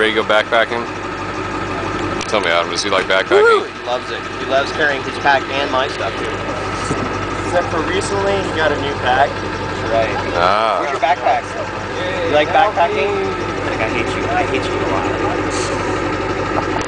ready to go backpacking? Tell me, Adam, does he like backpacking? Woo! He loves it. He loves carrying his pack and my stuff too. Except for recently, he got a new pack. That's right. Ah. Where's your backpack? You like backpacking? I hate you. I hate you a lot.